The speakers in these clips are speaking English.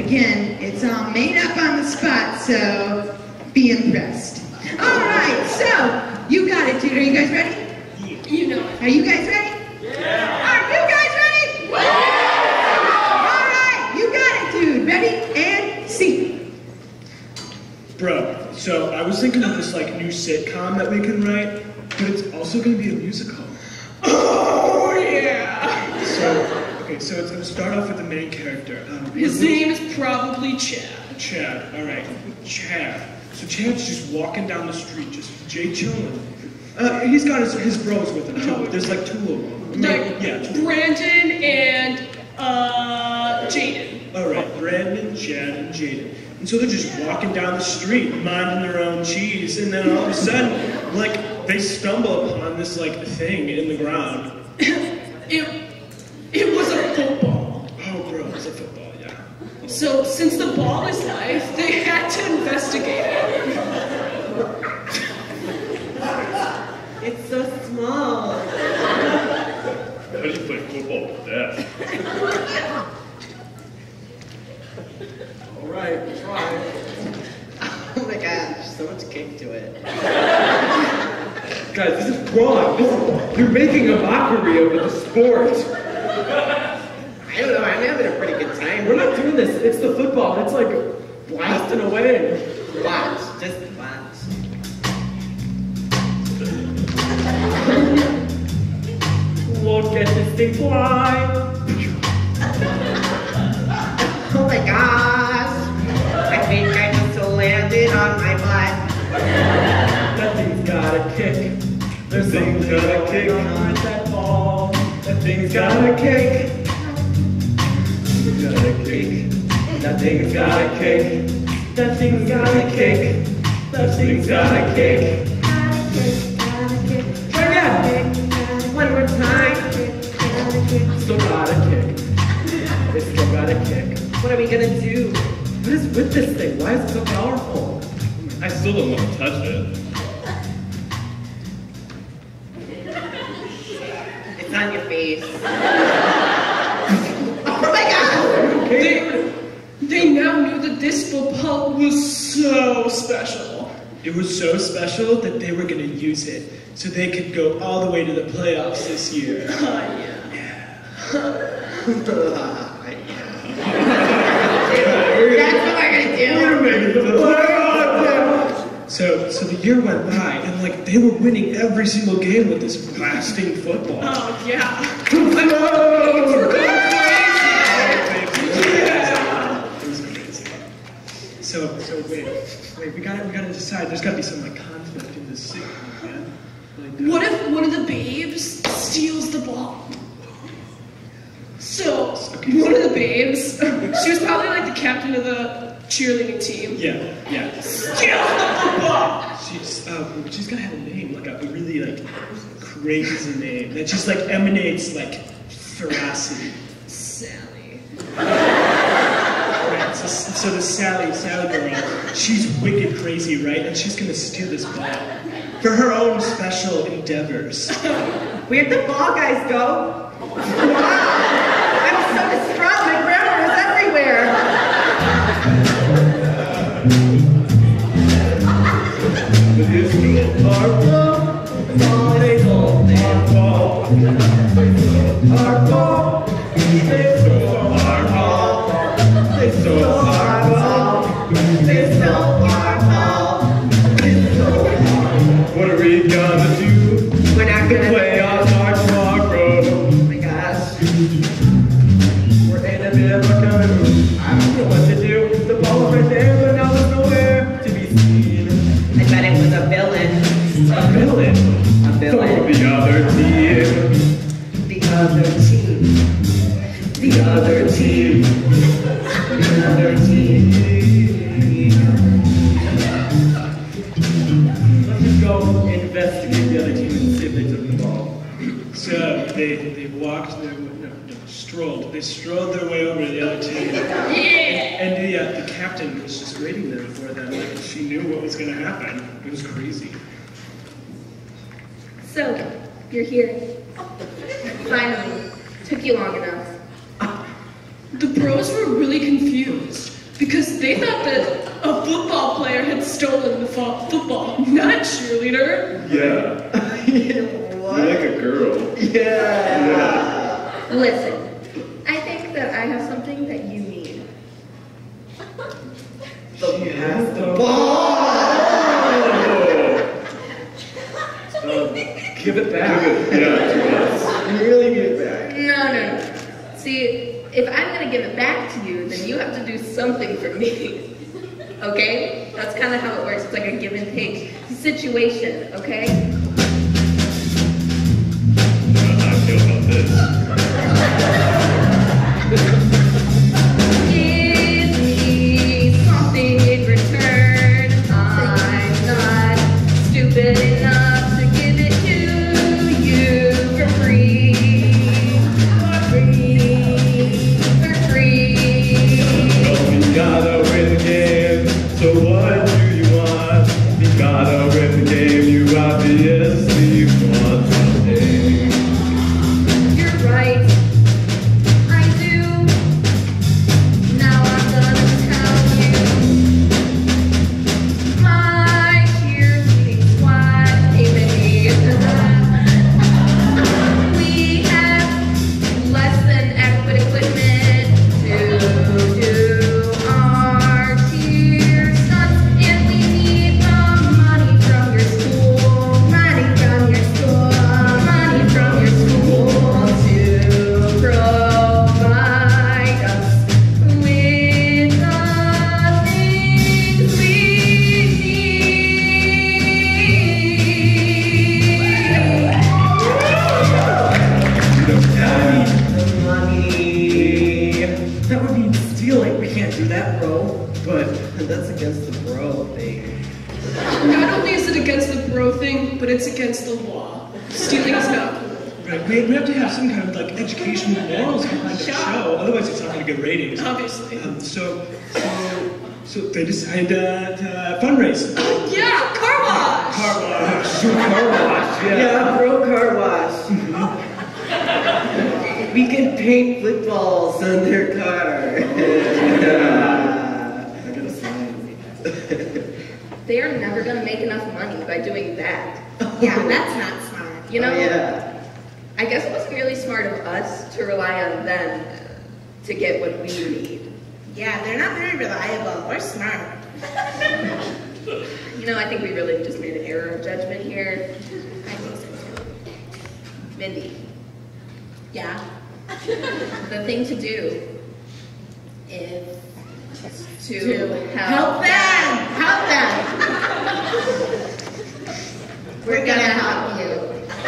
Again, it's all made up on the spot, so be impressed. All right, so you got it, dude. Are you guys ready? You know it. Are you guys ready? Yeah. Are you guys ready? Yeah. All right, you got it, dude. Ready and see. Bro, so I was thinking of this like new sitcom that we can write, but it's also going to be a musical. Oh yeah. So it's going to start off with the main character. His name is probably Chad. Chad, all right. Chad. So Chad's just walking down the street, just chilling. He's got his bros with him too. There's like two of them. Like Brandon and Jaden. All right, Brandon, Chad, and Jaden. And so they're just walking down the street, minding their own cheese, and then all of a sudden, like, they stumble upon this like thing in the ground. It was a football. Oh, bro, it's a football, yeah. So, since the ball is life, they had to investigate it. It's so small. How do you play football with that? All right, try. Oh my gosh, so much kick to it. Guys, this is wrong. You're making a mockery of the sport. I don't know, I'm having a pretty good time. We're not doing this. It's the football. It's like blasting away. Watch, just watch. Look at this thing fly. Oh my gosh. I think I just landed on my butt. That thing's got a kick. There's something got a kick on that ball. That thing's got a kick. Got a kick. That thing's got a kick. That thing's got a kick. That thing's got a kick. Try again. One more time. Still got a kick. It's still got a kick. What are we gonna do? What is with this thing? Why is it so powerful? I still don't want to touch it. It's on your face. Oh my god! They now knew that this football was so special. It was so special that they were going to use it so they could go all the way to the playoffs this year. That's what we're gonna do. So the year went by, and like they were winning every single game with this blasting football. Oh yeah. It was crazy. So wait, we gotta decide. There's gotta be some like conflict in this sitcom, man. Like, What if one of the babes steals the ball? So, one of the babes, she was probably like the captain of the cheerleading team. Yeah. Steals the football! She's gotta have a name, like a really like crazy name that just like emanates like ferocity. Sally. Right, so the Sally girl, she's wicked crazy, right? And she's gonna steal this ball for her own special endeavors. Where'd the ball guys go? Wow! I'm so distraught, my grammar is everywhere. This is our ball. They stole our ball. Our ball. They stole our ball. They stole our ball. They stole our ball. They stole our ball. What are we gonna do? We're not gonna play on our tomorrow. Oh my gosh. We're in a bit of a conundrum. I don't know what to do. The ball is right there, but now there's nowhere to be seen. I bet it was a villain. A villain. A villain. From the other team. The other team. The other team. The other team. Let's just go investigate the other team and see if they took the ball. So they walked, strolled. They strolled their way over to the other team. And the captain was just waiting there for them. Like she knew what was going to happen. It was crazy. So, you're here. Finally. Took you long enough. The bros were really confused. Because they thought that a football player had stolen the football, not cheerleader. Yeah. What? You're like a girl. Yeah. Listen, I think that I have something that you need. The ball! Give it back. Really give it back. No. See, if I'm gonna give it back to you, then you have to do something for me. Okay? That's kind of how it works. It's like a give and take situation, okay? How I feel about this. Give me something in return. I'm not stupid enough to give it to you for free. For free. Well, we gotta win the game, so what do you want? We gotta win the game, you obviously want something. You're right. I do. Now I'm gonna tell you. My cheerleading squad came in here. We have less than adequate equipment to do our cheer stunts, and we need the money from your school. Money from your school. Money from your school to provide us with the things we The money. That would be stealing. We can't do that, bro. But that's against the bro thing. Not only is it against the bro thing, but it's against the law. Stealing is not cool. Right, we have to have some kind of like educational morals behind the show. Otherwise, it's not going to get ratings. Obviously. So they decided to fundraise. Yeah, car wash! Car wash. Car wash, Yeah, bro car wash. We can paint footballs on their car. I got a sign. They are never gonna make enough money by doing that. Yeah, that's not smart. You know, Oh, yeah. I guess it wasn't really smart of us to rely on them to get what we need. Yeah, they're not very reliable or smart. You know, I think we really just made an error of judgment here. I think so too. Mindy, Yeah. the thing to do is to Help them! Help them! We're gonna help you.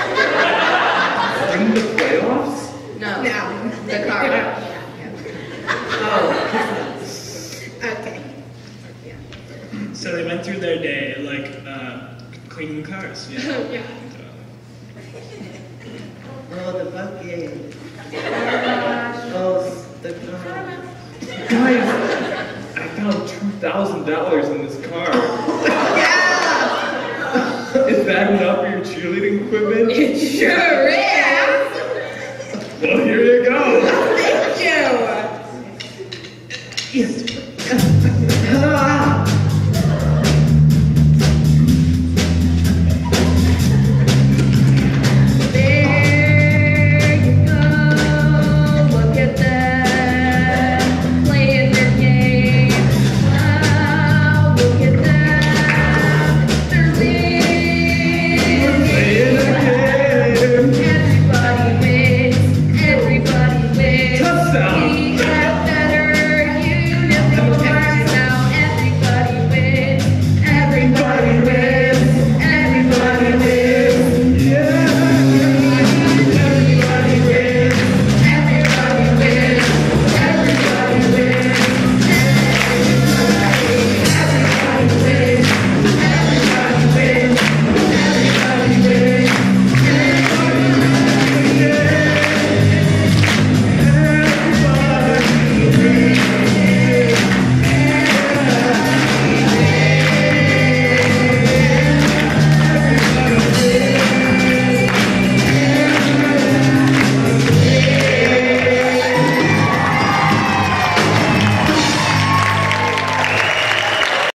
In the playoffs? No, No. the car. Oh. Okay. So they went through their day like cleaning cars. Yeah. Yeah. Oh, the bucket. Oh, the car. Guys, I found $2,000 in this car. Is that enough for your cheerleading equipment? It sure is! Well, here you go. Thank you!